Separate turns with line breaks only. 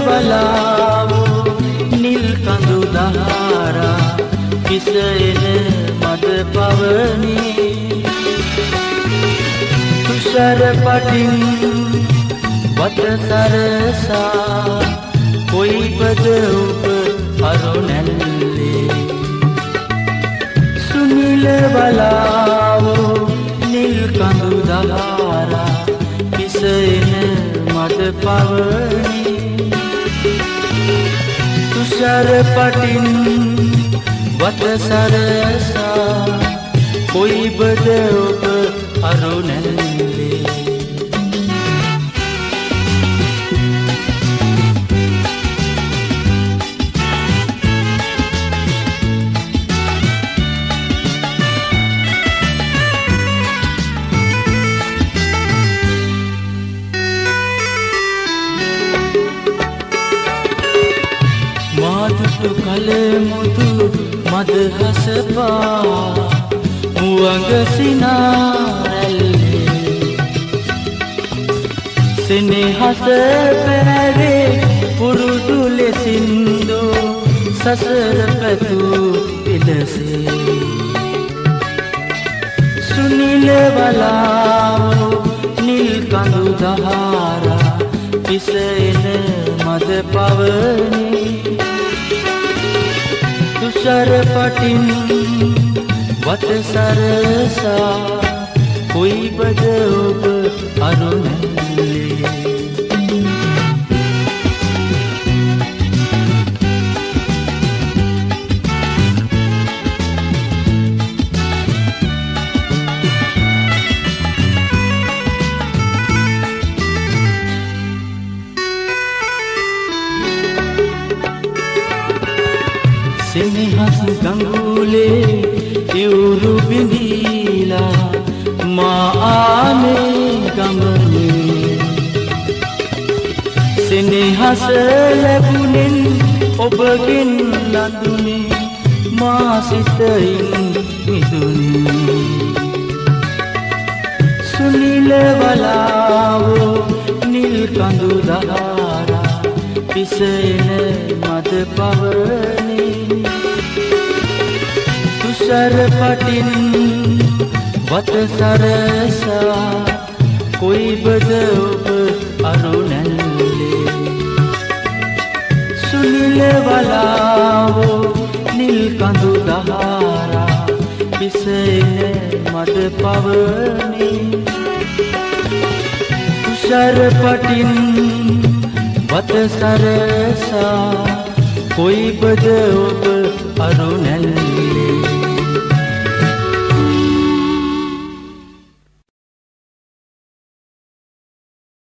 වලාවෝ නිල් කඳු දහරා කිසෙන මද පවනි තුෂාර පටින් වත සරසා කොයිපද ඔබ අරුණැල්ලේ සුනිල වලාවෝ නිල් කඳු දහරා කිසෙන මද පවනි තුෂාර පටින් වත සරසා කොයිපද ඔබ අරුණැල්ලේ මාදුටු කලමුතු මදහස පා මුවඟ සිනාරැල්ලේ සෙනෙහස පැරේ පුරුදු ලෙසින්දු සසර පැතු පිලසේ සුනිල වලාවෝ නිල් කඳු දහරා පිසෙන මද පවනි තුෂාර පටින් වත සරසා කොයිපද ඔබ අරුණැල්ලේ සෙනෙහස් ගඟුලේ ඉවුරු බිඳීලා මා ආනේ ගමනේ සෙනෙහස ලැබුණෙන් ඔබගෙන් ලඳුනේ මා සිතින් මිදුනේ සුනිල වලාවෝ නිල් කඳු දහරා පිසෙන මද පවනි තුෂාර පටින් වත සරසා කොයිපද ඔබ අරුණැල්ලේ සුනිල වලාවෝ නිල් කඳු දහරා පිසෙන මද පවනි තුෂාර පටින් වත සරසා කොයිපද ඔබ අරුණැල්ලේ